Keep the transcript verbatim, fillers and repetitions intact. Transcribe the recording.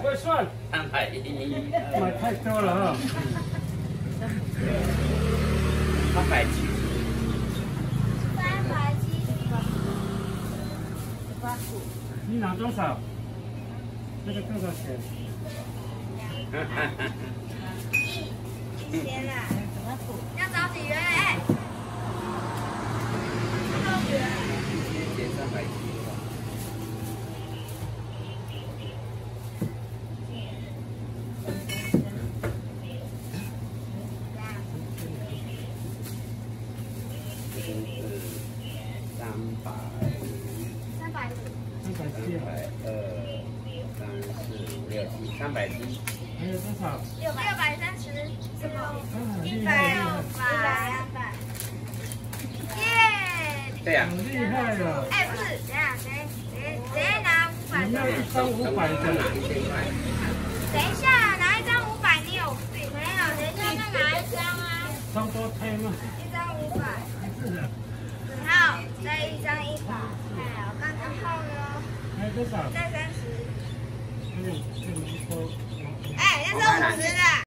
会算。 三百一， 买太多了哈。 三百七。 三百七十八。 你拿多少？这个多少钱？ 一千啊！要找几元？哎，多元。 一千三百七。 三百， 三百五， 三百七， 三百二，三四五六七，三百七。 还有多少？ 六百六百三十，什么？一百六百，耶！ 对呀。 好厉害了！ 哎，不是，等下，谁谁谁拿五百？ 你要一张五百的， 拿一千块。 等一下，拿一张五百，你有病？没有，等一下再拿一张啊。 差不多贴嘛。 一张五百。 是的。 好，再一张一百。哎，我刚刚后呢？ 还有多少？ 再三十。 还有这个不错。 哎，那是五十的。